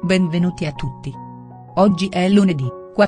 Benvenuti a tutti. Oggi è lunedì,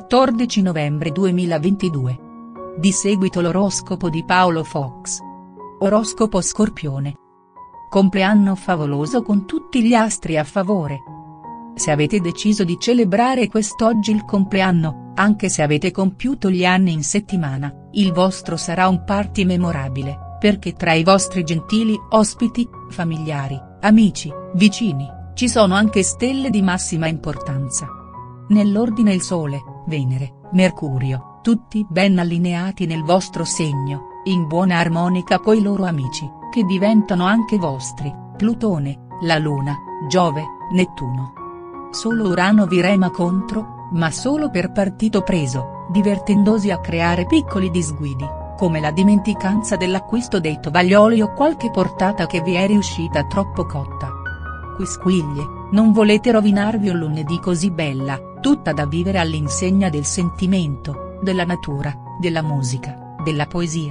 14 novembre 2022. Di seguito l'oroscopo di Paolo Fox. Oroscopo Scorpione. Compleanno favoloso con tutti gli astri a favore. Se avete deciso di celebrare quest'oggi il compleanno, anche se avete compiuto gli anni in settimana, il vostro sarà un party memorabile, perché tra i vostri gentili ospiti, familiari, amici, vicini, ci sono anche stelle di massima importanza. Nell'ordine il Sole, Venere, Mercurio, tutti ben allineati nel vostro segno, in buona armonica coi loro amici, che diventano anche vostri, Plutone, la Luna, Giove, Nettuno. Solo Urano vi rema contro, ma solo per partito preso, divertendosi a creare piccoli disguidi, come la dimenticanza dell'acquisto dei tovaglioli o qualche portata che vi è riuscita troppo cotta. Quisquiglie, non volete rovinarvi un lunedì così bella, tutta da vivere all'insegna del sentimento, della natura, della musica, della poesia.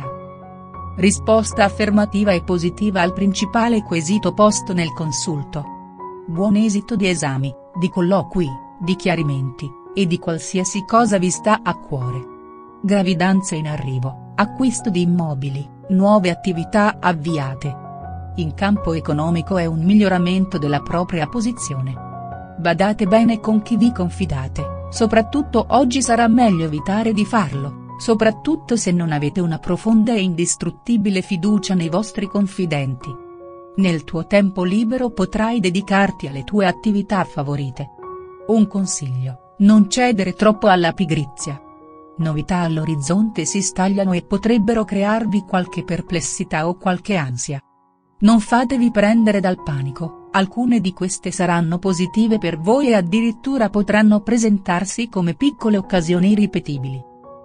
Risposta affermativa e positiva al principale quesito posto nel consulto. Buon esito di esami, di colloqui, di chiarimenti, e di qualsiasi cosa vi sta a cuore. Gravidanze in arrivo, acquisto di immobili, nuove attività avviate. In campo economico è un miglioramento della propria posizione. Badate bene con chi vi confidate, soprattutto oggi sarà meglio evitare di farlo, soprattutto se non avete una profonda e indistruttibile fiducia nei vostri confidenti. Nel tuo tempo libero potrai dedicarti alle tue attività favorite. Un consiglio: non cedere troppo alla pigrizia. Novità all'orizzonte si stagliano e potrebbero crearvi qualche perplessità o qualche ansia. Non fatevi prendere dal panico, alcune di queste saranno positive per voi e addirittura potranno presentarsi come piccole occasioni irripetibili.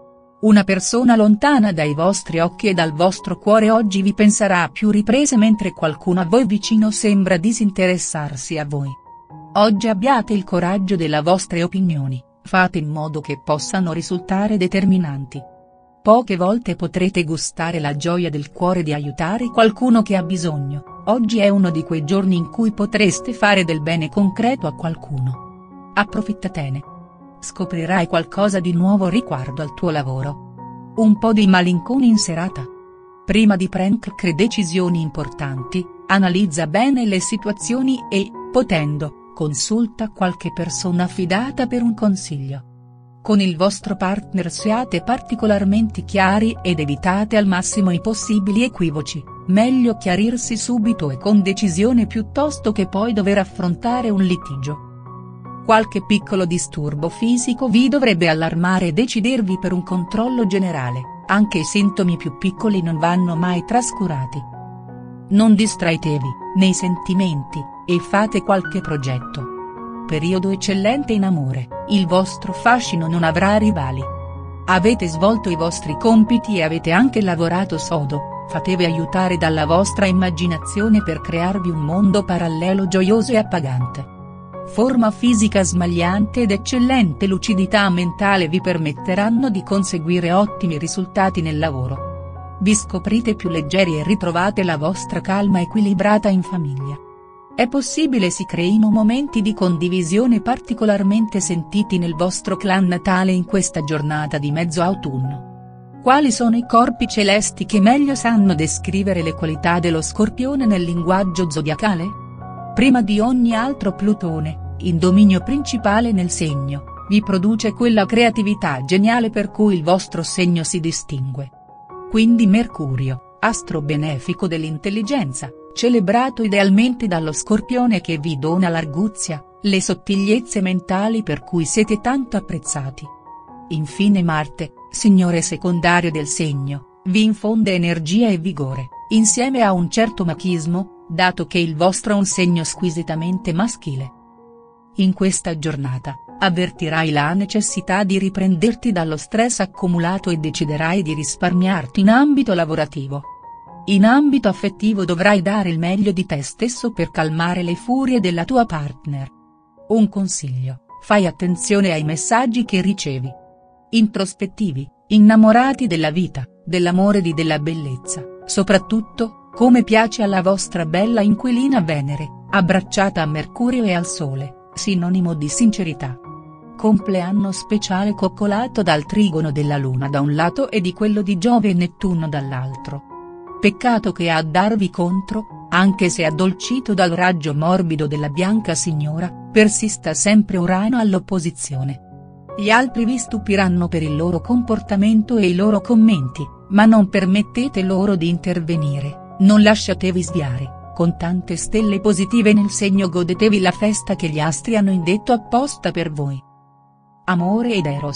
Una persona lontana dai vostri occhi e dal vostro cuore oggi vi penserà a più riprese mentre qualcuno a voi vicino sembra disinteressarsi a voi. Oggi abbiate il coraggio delle vostre opinioni, fate in modo che possano risultare determinanti. Poche volte potrete gustare la gioia del cuore di aiutare qualcuno che ha bisogno, oggi è uno di quei giorni in cui potreste fare del bene concreto a qualcuno. Approfittatene. Scoprirai qualcosa di nuovo riguardo al tuo lavoro. Un po' di malinconi in serata. Prima di prendere decisioni importanti, analizza bene le situazioni e, potendo, consulta qualche persona affidata per un consiglio. Con il vostro partner siate particolarmente chiari ed evitate al massimo i possibili equivoci, meglio chiarirsi subito e con decisione piuttosto che poi dover affrontare un litigio. Qualche piccolo disturbo fisico vi dovrebbe allarmare e decidervi per un controllo generale, anche i sintomi più piccoli non vanno mai trascurati. Non distraetevi, nei sentimenti, e fate qualche progetto. Periodo eccellente in amore, il vostro fascino non avrà rivali. Avete svolto i vostri compiti e avete anche lavorato sodo, fatevi aiutare dalla vostra immaginazione per crearvi un mondo parallelo gioioso e appagante. Forma fisica smagliante ed eccellente lucidità mentale vi permetteranno di conseguire ottimi risultati nel lavoro. Vi scoprite più leggeri e ritrovate la vostra calma equilibrata in famiglia. È possibile si creino momenti di condivisione particolarmente sentiti nel vostro clan natale in questa giornata di mezzo autunno. Quali sono i corpi celesti che meglio sanno descrivere le qualità dello Scorpione nel linguaggio zodiacale? Prima di ogni altro Plutone, in dominio principale nel segno, vi produce quella creatività geniale per cui il vostro segno si distingue. Quindi Mercurio, astro benefico dell'intelligenza, celebrato idealmente dallo Scorpione che vi dona l'arguzia, le sottigliezze mentali per cui siete tanto apprezzati. Infine Marte, signore secondario del segno, vi infonde energia e vigore, insieme a un certo machismo, dato che il vostro è un segno squisitamente maschile. In questa giornata, avvertirai la necessità di riprenderti dallo stress accumulato e deciderai di risparmiarti in ambito lavorativo. In ambito affettivo dovrai dare il meglio di te stesso per calmare le furie della tua partner. Un consiglio: fai attenzione ai messaggi che ricevi. Introspettivi, innamorati della vita, dell'amore e della bellezza, soprattutto, come piace alla vostra bella inquilina Venere, abbracciata a Mercurio e al Sole, sinonimo di sincerità. Compleanno speciale coccolato dal trigono della Luna da un lato e di quello di Giove e Nettuno dall'altro. Peccato che a darvi contro, anche se addolcito dal raggio morbido della Bianca Signora, persista sempre Urano all'opposizione. Gli altri vi stupiranno per il loro comportamento e i loro commenti, ma non permettete loro di intervenire, non lasciatevi sviare. Con tante stelle positive nel segno godetevi la festa che gli astri hanno indetto apposta per voi. Amore ed Eros.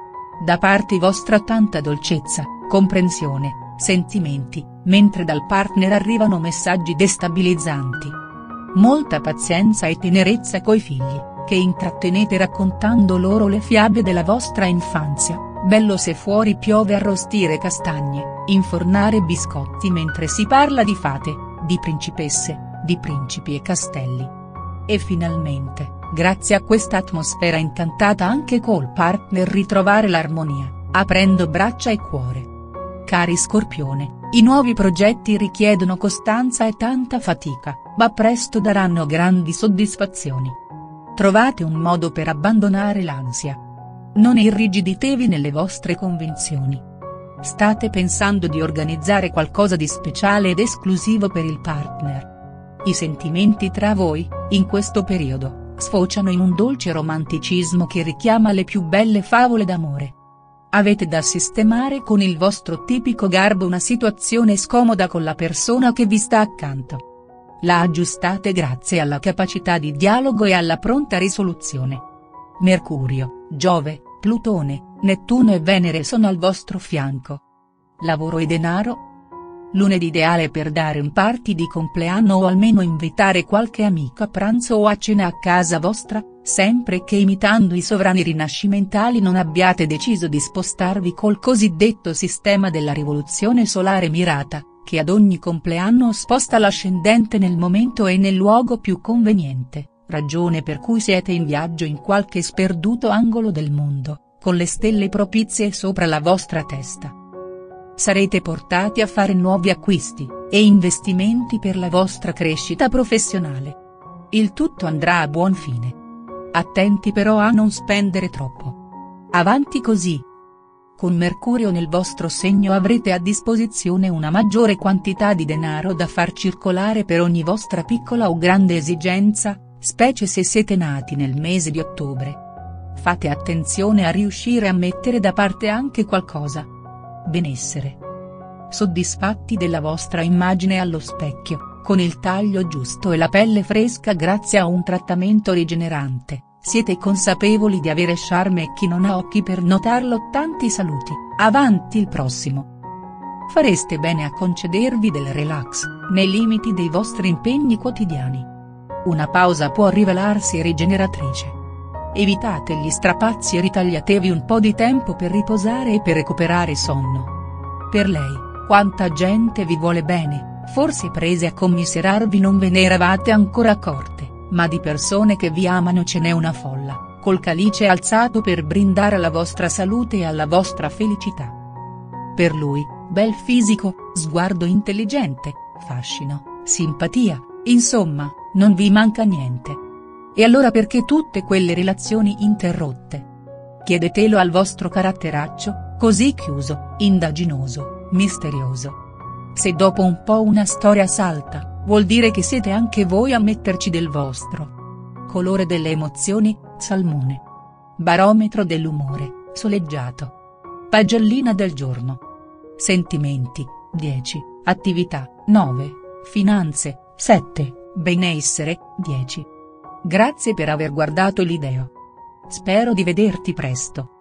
Da parte vostra tanta dolcezza, comprensione, sentimenti, mentre dal partner arrivano messaggi destabilizzanti. Molta pazienza e tenerezza coi figli, che intrattenete raccontando loro le fiabe della vostra infanzia, bello se fuori piove arrostire castagne, infornare biscotti mentre si parla di fate, di principesse, di principi e castelli. E finalmente, grazie a questa atmosfera incantata anche col partner ritrovare l'armonia, aprendo braccia e cuore. Cari Scorpione, i nuovi progetti richiedono costanza e tanta fatica, ma presto daranno grandi soddisfazioni. Trovate un modo per abbandonare l'ansia. Non irrigiditevi nelle vostre convinzioni. State pensando di organizzare qualcosa di speciale ed esclusivo per il partner. I sentimenti tra voi, in questo periodo, sfociano in un dolce romanticismo che richiama le più belle favole d'amore. Avete da sistemare con il vostro tipico garbo una situazione scomoda con la persona che vi sta accanto. La aggiustate grazie alla capacità di dialogo e alla pronta risoluzione. Mercurio, Giove, Plutone, Nettuno e Venere sono al vostro fianco. Lavoro e denaro? Lunedì ideale per dare un party di compleanno o almeno invitare qualche amico a pranzo o a cena a casa vostra, sempre che imitando i sovrani rinascimentali non abbiate deciso di spostarvi col cosiddetto sistema della rivoluzione solare mirata, che ad ogni compleanno sposta l'ascendente nel momento e nel luogo più conveniente. Ragione per cui siete in viaggio in qualche sperduto angolo del mondo, con le stelle propizie sopra la vostra testa. Sarete portati a fare nuovi acquisti, e investimenti per la vostra crescita professionale. Il tutto andrà a buon fine. Attenti però a non spendere troppo. Avanti così. Con Mercurio nel vostro segno avrete a disposizione una maggiore quantità di denaro da far circolare per ogni vostra piccola o grande esigenza, specie se siete nati nel mese di ottobre. Fate attenzione a riuscire a mettere da parte anche qualcosa. Benessere. Soddisfatti della vostra immagine allo specchio, con il taglio giusto e la pelle fresca grazie a un trattamento rigenerante, siete consapevoli di avere charme e chi non ha occhi per notarlo tanti saluti, avanti il prossimo. Fareste bene a concedervi del relax, nei limiti dei vostri impegni quotidiani. Una pausa può rivelarsi rigeneratrice. Evitate gli strapazzi e ritagliatevi un po' di tempo per riposare e per recuperare sonno. Per lei, quanta gente vi vuole bene, forse prese a commiserarvi non ve ne eravate ancora accorte, ma di persone che vi amano ce n'è una folla, col calice alzato per brindare alla vostra salute e alla vostra felicità. Per lui, bel fisico, sguardo intelligente, fascino, simpatia, insomma, non vi manca niente. E allora perché tutte quelle relazioni interrotte? Chiedetelo al vostro caratteraccio, così chiuso, indaginoso, misterioso. Se dopo un po' una storia salta, vuol dire che siete anche voi a metterci del vostro. Colore delle emozioni, salmone. Barometro dell'umore, soleggiato. Pagellina del giorno. Sentimenti, 10, attività, 9, finanze, 7, benessere, 10. Grazie per aver guardato il video. Spero di vederti presto.